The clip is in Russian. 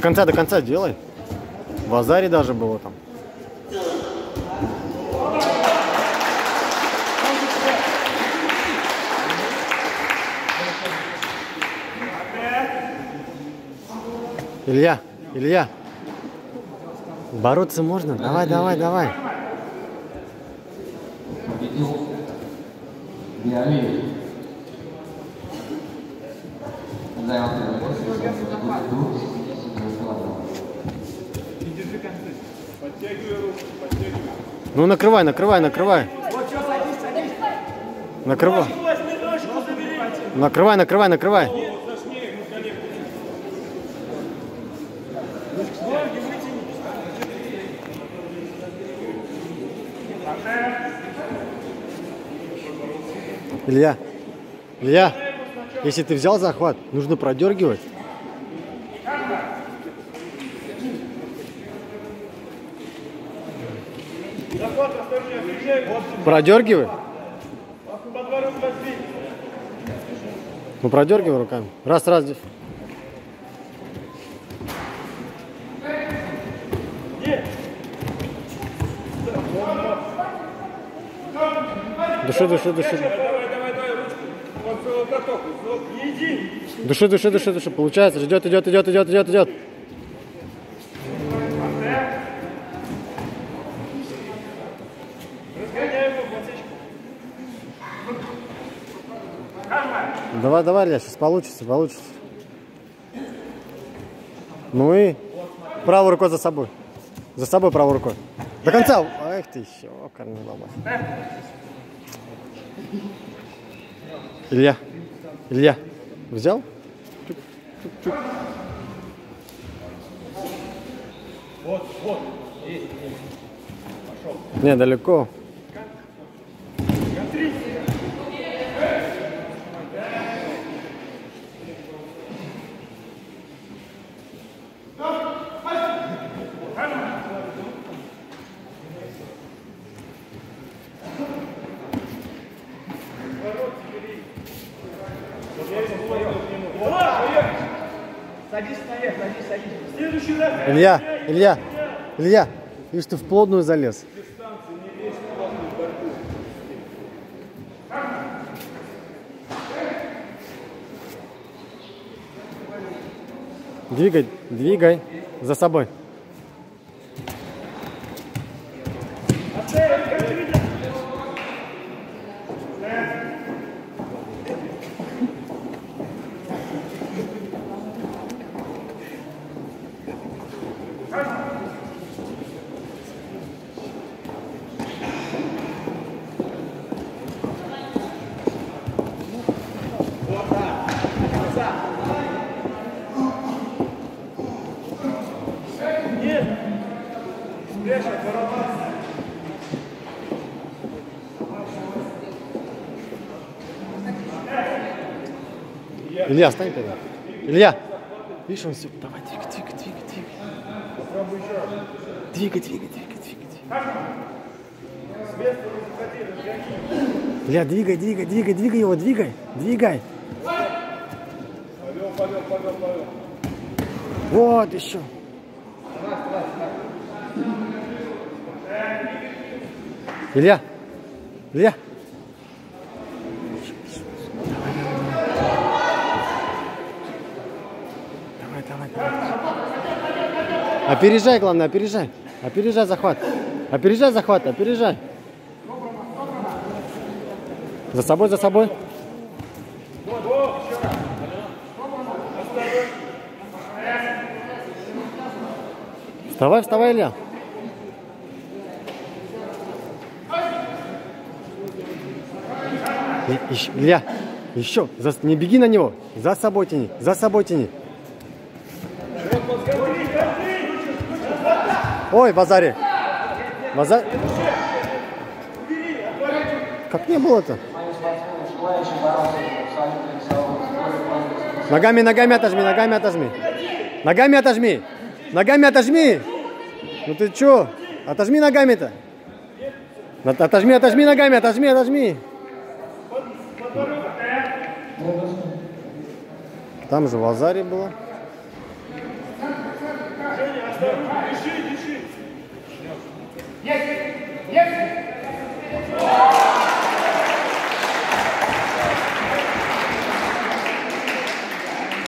До конца делай. В Азаре даже было там. Илья. Бороться можно? Давай. Ну накрывай. Накрывай. Илья, если ты взял захват, нужно продергивать. Продергивай. Ну продергивай руками. Раз. Души. Души. Получается. Идет. Давай, Илья, сейчас получится. Ну и правой рукой за собой. Правой рукой. До конца. Эх ты еще, корни баба. Илья, взял? Чук. Вот. Не, далеко. Садись. Илья, видишь, ты в плотную залез. Двигай за собой. Илья, стань тогда. Илья, видишь, он все. Давай, двигай. Илья, двигай его, двигай. Повел. Вот еще. Илья. Давай. Опережай, главное, опережай. Опережай захват. Опережай. За собой. Вставай, Илья. Илья, еще. Не беги на него. За собой тяни. Ой, базаре. Как не было-то? Ногами отожми. Ну ты чё? Отожми ногами-то. Отожми ногами, отожми. Там же в Азаре было. Вторую, бежите!